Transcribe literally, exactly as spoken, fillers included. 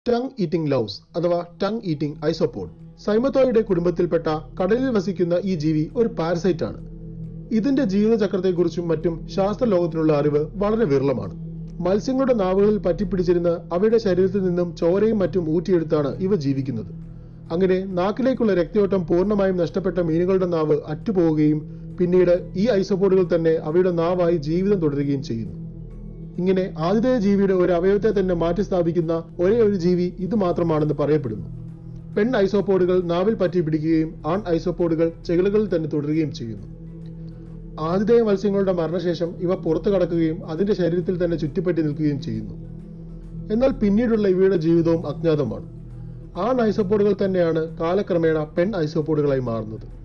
Tongue eating louse അഥവാ tongue eating isopod സൈമത്തോയുടെ കുടുംബത്തിൽപ്പെട്ട കടലിൽ വസിക്കുന്ന ഈ ജീവി ഒരു പാരസൈറ്റ് ആണ്. ഇതിന്റെ ജീവിതചക്രത്തെക്കുറിച്ചും മറ്റും ശാസ്ത്രലോകത്തിനുള്ള അറിവ് വളരെ വിരളമാണ്. മത്സ്യങ്ങളുടെ നാവുകളിൽ പറ്റിപ്പിടിച്ചിരുന്ന് അവയുടെ ശരീരത്തിൽ നിന്നും ചോരയും മറ്റും ഊറ്റിയെടുത്താണ് ഇവ ജീവിക്കുന്നത്. അങ്ങനെ നാക്കിലേക്കുള്ള രക്തയോട്ടം പൂർണ്ണമായും നഷ്ടപ്പെട്ട മീനുകളുടെ നാവ് അറ്റുപോവുകയും പിന്നീട് ഈ ഐസോപോഡുകൾ തന്നെ അവയുടെ നാവായി ജീവിതം തുടരുകയും ചെയ്യുന്നു. ഇങ്ങനെ ആതിഥേയ ജീവിയുടെ ഒരു അവയവത്തെ തന്നെ മാറ്റി സ്ഥാപിക്കുന്ന ഒരേ ഒരു ജീവി ഇത് മാത്രമാണെന്ന് പറയപ്പെടുന്നു. പെൺ ഐസോപോഡുകൾ നാവിൽ പറ്റി പിടിക്കുകയും ആൺ ഐസോപോഡുകൾ ചെകിളുകളിൽ തന്നെ തുടരുകയും ചെയ്യുന്നു. ആതിഥേയ മത്സ്യങ്ങളുടെ മരണശേഷം ഇവ പുറത്തു കടക്കുകയും അതിന്റെ ശരീരത്തിൽ തന്നെ ചുറ്റിപ്പറ്റി നിൽക്കുകയും ചെയ്യുന്നു. എന്നാൽ പിന്നീടുള്ള ഇവയുടെ ജീവിതവും അജ്ഞാതമാണ്. ആൺ ഐസോപോഡുകൾ തന്നെയാണ് കാലക്രമേണ പെൺ ഐസോപോഡുകളായി മാറുന്നത്.